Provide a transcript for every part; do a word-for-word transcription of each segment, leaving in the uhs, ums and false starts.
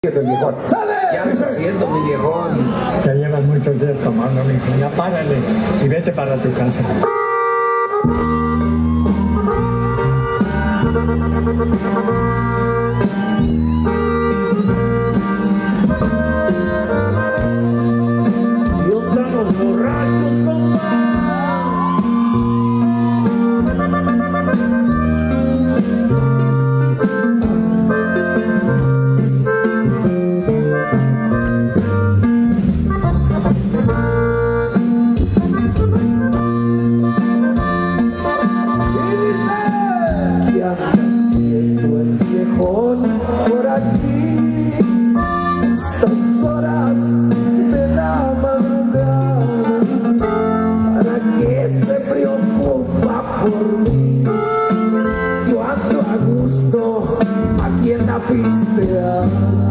Viejón. ¡Sale! Ya me siento, mi viejón. Ya llevas muchos días tomando, mijo. Ya párale y vete para tu casa. Y otra los borrachos, compa. Por aquí, estas horas de la madrugada, ¿para qué se preocupa por mí? Yo ando a gusto aquí en la pista.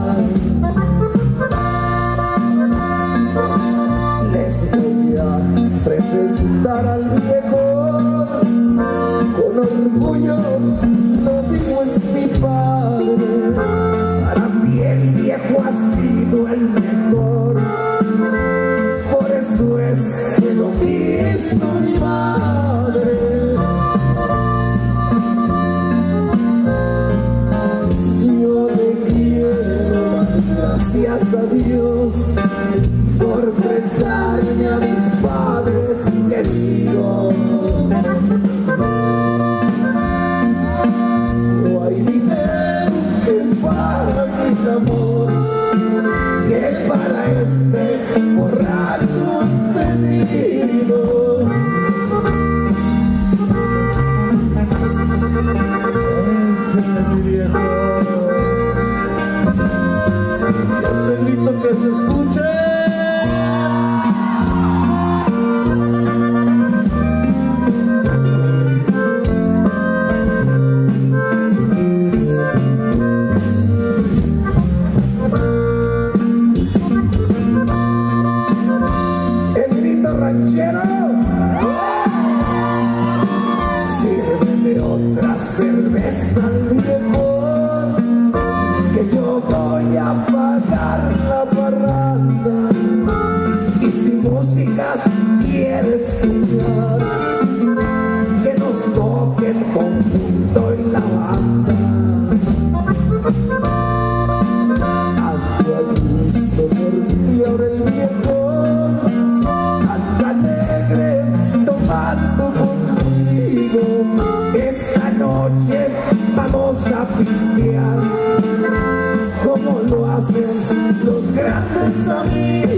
Les voy a presentar al viejo con orgullo. Lo digo, es mi padre. Para mí el viejo ha sido el mejor. Por eso es que lo quiso mi madre. Yo le quiero dar gracias a Dios por prestarme a mis padres queridos. Amor, que para este borracho tenido. Échale, mi viejo. Ese grito que se escuche. Sírveme otra cerveza al viejo, que yo voy a pagar la parranda. Y si música quiere escuchar, que nos toque el conjunto y la banda. Ando a gusto porque ahora el viejo anda alegre tomando conmigo. Esta noche vamos a pistear como lo hacen los grandes amigos.